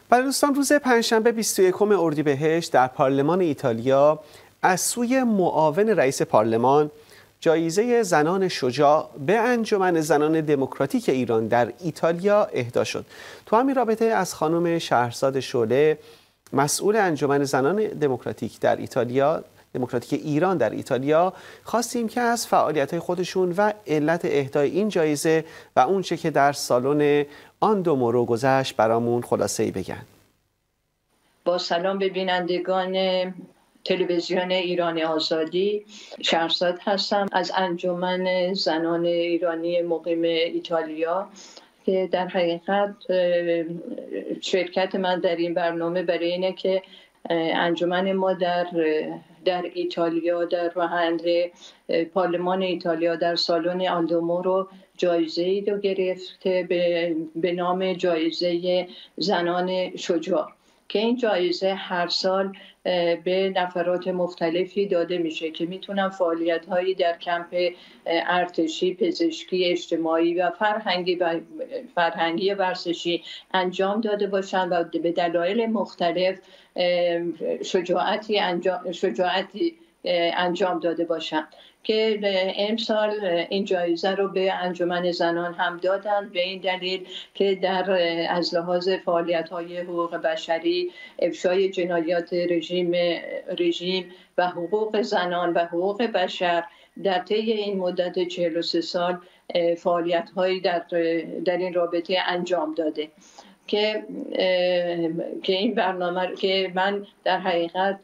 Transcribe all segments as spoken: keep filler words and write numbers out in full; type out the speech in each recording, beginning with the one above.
بله دوستان، روز پنجشنبه بیست و یکم اردیبهشت در پارلمان ایتالیا از سوی معاون رئیس پارلمان جایزه زنان شجاع به انجمن زنان دموکراتیک ایران در ایتالیا اهدا شد. تو همین رابطه از خانم شهرزاد شعله، مسئول انجمن زنان دموکراتیک در ایتالیا دموکراتیک ایران در ایتالیا، خواستیم که از فعالیت‌های خودشون و علت اهدای این جایزه و اونچه که در سالن آن دو مورو گذشت برامون خلاصه‌ای بگن. با سلام به بینندگان تلویزیون ایران آزادی، شهرزاد هستم از انجمن زنان ایرانی مقیم ایتالیا که در حقیقت شرکت من در این برنامه برای اینه که انجمن ما در در ایتالیا در محل پارلمان ایتالیا در سالن آلدومو رو جایزه‌ای رو گرفته به, به نام جایزه زنان شجاع که این جایزه هر سال به نفرات مختلفی داده میشه که میتونن فعالیت‌هایی در کمپ ارتشی، پزشکی، اجتماعی و فرهنگی و فرهنگی ورزشی انجام داده باشن و به دلایل مختلف شجاعتی انجام شجاعتی انجام داده باشن که امسال این جایزه رو به انجمن زنان هم دادن به این دلیل که در از لحاظ فعالیت‌های حقوق بشری، افشای جنایات رژیم رژیم و حقوق زنان و حقوق بشر در طی این مدت چهل و سه سال فعالیت‌هایی در در این رابطه انجام داده که که این برنامه که من در حقیقت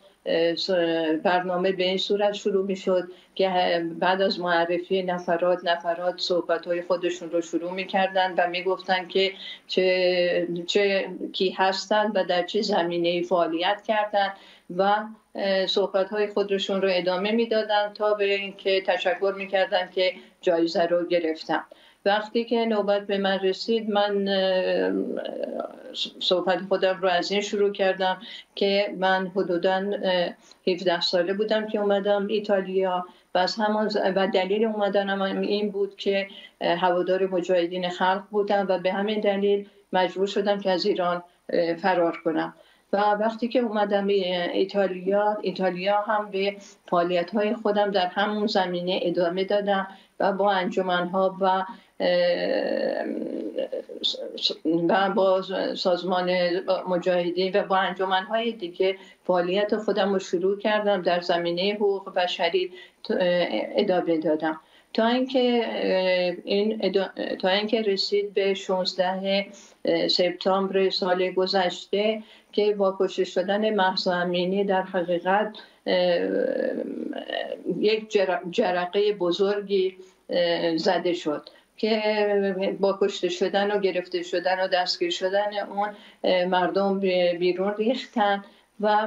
برنامه به این صورت شروع می شد که بعد از معرفی نفرات نفرات صحبت‌های خودشون رو شروع می کردن و می گفتن که چه, چه کی هستن و در چه زمینه‌ای فعالیت کردن و صحبت‌های خودشون رو ادامه می دادن تا به اینکه تشکر می کردن که جایزه رو گرفتن. وقتی که نوبت به من رسید، من صحبت خودم رو از این شروع کردم که من حدوداً هفده ساله بودم که اومدم ایتالیا و از همان و دلیل اومدنم این بود که هوادار مجاهدین خلق بودم و به همین دلیل مجبور شدم که از ایران فرار کنم. و وقتی که اومدم ایتالیا ایتالیا هم به فعالیت‌های خودم در همون زمینه ادامه دادم و با انجمن‌ها و و با سازمان مجاهدین و با انجمن‌های دیگه فعالیت خودم رو شروع کردم در زمینه حقوق بشری ادامه دادم تا اینکه این تا اینکه رسید به شانزده سپتامبر سال گذشته که با کشته شدن مهسا امینی در حقیقت یک جرقه بزرگی زده شد که با کشته شدن و گرفته شدن و دستگیر شدن اون مردم بیرون ریختن و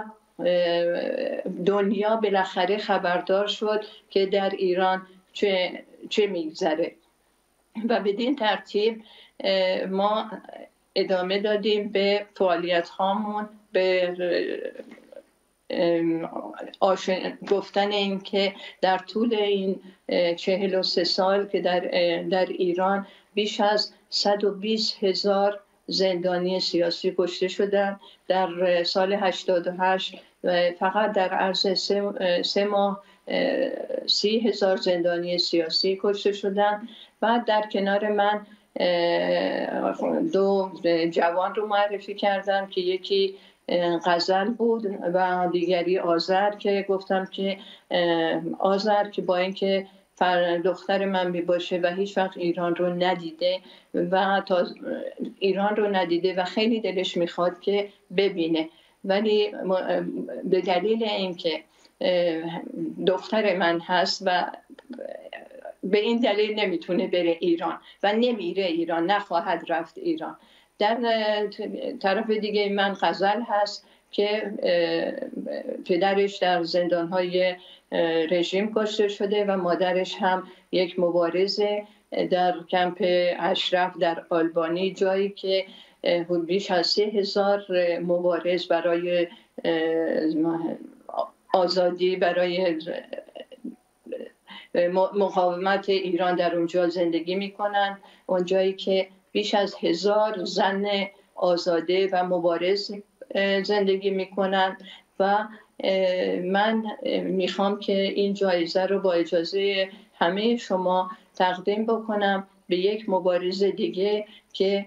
دنیا بالاخره خبردار شد که در ایران چه, چه میگذره و بدین ترتیب ما ادامه دادیم به فعالیت هامون، به آشن... گفتن این که در طول این چهل و سه سال که در, در ایران بیش از صد و بیست هزار زندانی سیاسی کشته شدن. در سال هشتاد و هشت فقط در عرض سه, سه ماه سی هزار زندانی سیاسی کشته شدن. بعد در کنار من دو جوان رو معرفی کردم که یکی غزل بود و دیگری آذر که گفتم که آذر که با اینکه دختر من می باشه و هیچ وقت ایران رو ندیده و تا ایران رو ندیده و خیلی دلش میخواد که ببینه، ولی به دلیل اینکه دختر من هست و به این دلیل نمیتونه بره ایران و نمیره ایران، نخواهد رفت ایران. در طرف دیگه من غزل هست که پدرش در زندانهای رژیم کشته شده و مادرش هم یک مبارزه در کمپ اشرف در آلبانی، جایی که بیش از سه هزار مبارز برای آزادی، برای مقاومت ایران در اونجا زندگی میکنن. اونجایی که بیش از هزار زن آزاده و مبارز زندگی میکنن و من میخوام که این جایزه رو با اجازه همه شما تقدیم بکنم به یک مبارز دیگه که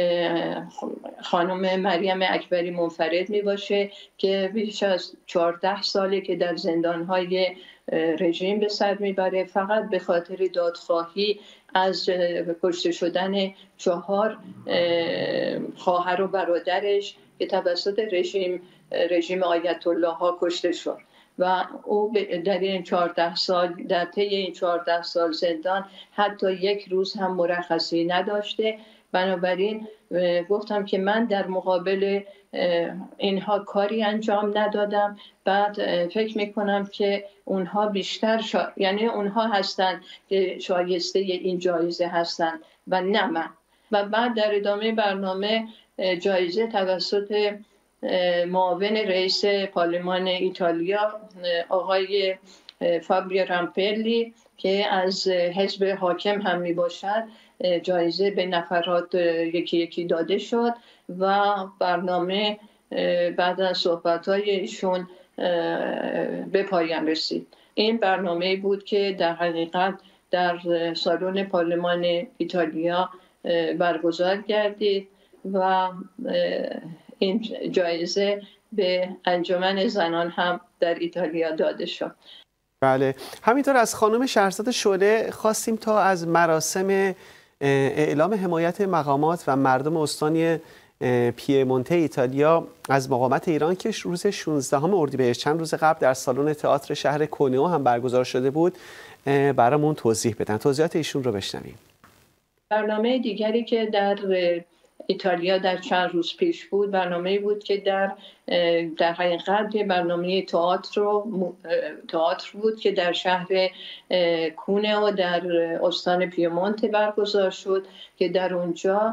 خانم مریم اکبری منفرد می باشه که بیش از چهارده ساله که در زندانهای رژیم به سر میبره فقط به خاطر دادخواهی از کشته شدن چهار خواهر و برادرش که توسط رژیم رژیم آیت الله ها کشته شد و او در این چهارده سال در طی این چهارده سال زندان حتی یک روز هم مرخصی نداشته. بنابراین گفتم که من در مقابل اینها کاری انجام ندادم. بعد فکر میکنم که اونها بیشتر شا... یعنی اونها هستن که شایسته این جایزه هستن و نه من. و بعد در ادامه برنامه جایزه توسط معاون رئیس پارلمان ایتالیا آقای فابریو رامپلی که از حزب حاکم هم می باشد جایزه به نفرات یکی یکی داده شد و برنامه بعد از صحبت‌های ایشون به پایان رسید. این برنامه بود که در حقیقت در سالن پارلمان ایتالیا برگزار گردید و این جایزه به انجمن زنان هم در ایتالیا داده شد. بله، همینطور از خانم شهرزاد شعله خواستیم تا از مراسم اعلام حمایت مقامات و مردم استان پیمونته ایتالیا از مقاومت ایران که روز شانزدهم اردیبهشت چند روز قبل در سالن تئاتر شهر کونئو هم برگزار شده بود برامون توضیح بدن. توضیحات ایشون رو بشنویم. برنامه دیگری که در ایتالیا در چند روز پیش بود برنامه بود که در در حقیقت برنامه تئاتر تئاتر بود که در شهر کونئو در استان پیمونته برگزار شد که در اونجا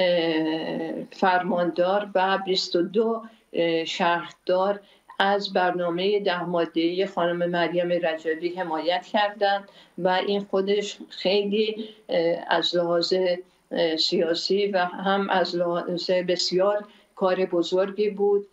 فرماندار و بیست و دو شهردار از برنامه ده ماده‌ای خانم مریم رجبی حمایت کردند و این خودش خیلی از لحاظ سیاسی و هم از لحاظ بسیار کار بزرگی بود.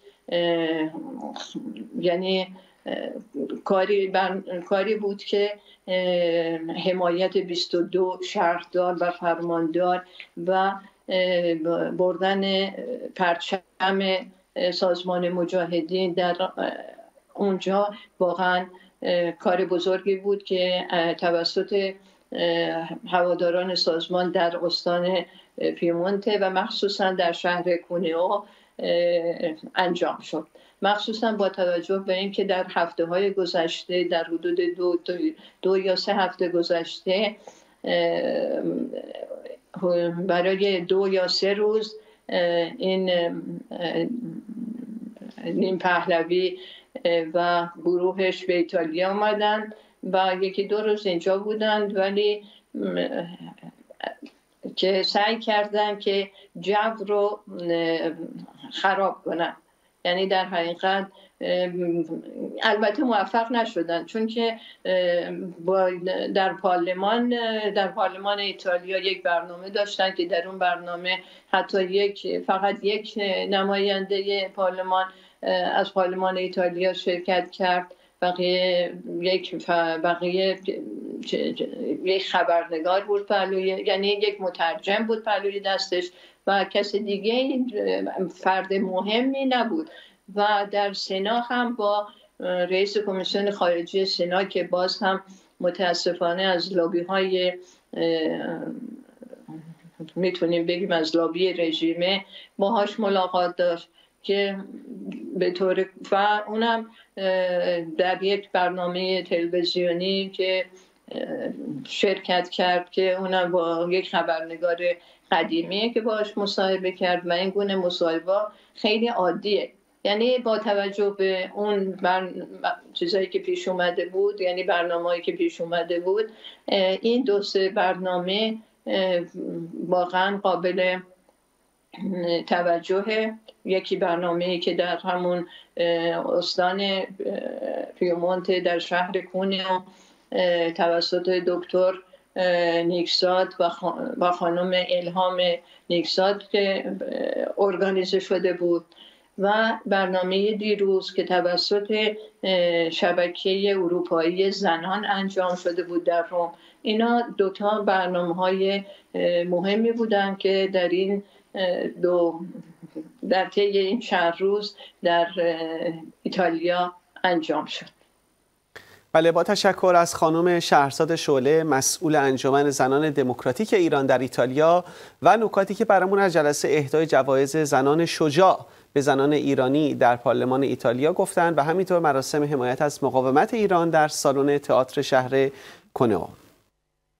یعنی کاری, بر... کاری بود که حمایت بیست و دو شهردار و فرماندار و بردن پرچم سازمان مجاهدین در اونجا واقعا کار بزرگی بود که توسط هواداران سازمان در استان پیمونته و مخصوصا در شهر کونئو انجام شد. مخصوصا با توجه به اینکه در هفته های گذشته در حدود دو, دو, دو یا سه هفته گذشته برای دو یا سه روز این نیم پهلوی و گروهش به ایتالیا آمدند و یکی دو روز اینجا بودند ولی که سعی کردن که جو رو خراب کنن. یعنی در حقیقت البته موفق نشدن چون که در پارلمان در پارلمان ایتالیا یک برنامه داشتن که در اون برنامه حتی یک فقط یک نماینده پارلمان از پارلمان ایتالیا شرکت کرد، بقیه یک بقیه یک خبرنگار بود پهلوی، یعنی یک مترجم بود پهلوی دستش و کس دیگه فرد مهمی نبود. و در سنا هم با رئیس کمیسیون خارجه سنا که باز هم متاسفانه از لابی های میتونیم بگیم از لابی رژیمه باهاش ملاقات داشت که به طور و اونم در یک برنامه تلویزیونی که شرکت کرد که اونم با یک خبرنگار قدیمیه که باهاش مصاحبه کرد و این گونه مصاحبه خیلی عادیه. یعنی با توجه به اون بر... چیزایی که پیش اومده بود، یعنی برنامه‌ای که پیش اومده بود، این دو سه برنامه واقعا قابل توجه. یکی برنامه‌ای که در همون استان پیمونته در شهر کونئو توسط دکتر نیکزاد و خانم الهام نیکزاد که ارگانیزه شده بود و برنامه دیروز که توسط شبکه اروپایی زنان انجام شده بود در روم. اینا دوتا برنامه‌های مهمی بودن که در این دو در طی این چند روز در ایتالیا انجام شد. بله، با تشکر از خانم شهرزاد شعله، مسئول انجمن زنان دموکراتیک ایران در ایتالیا و نکاتی که برامون از جلسه اهدای جوایز زنان شجاع به زنان ایرانی در پارلمان ایتالیا گفتند و همینطور مراسم حمایت از مقاومت ایران در سالن تئاتر شهر کنئو.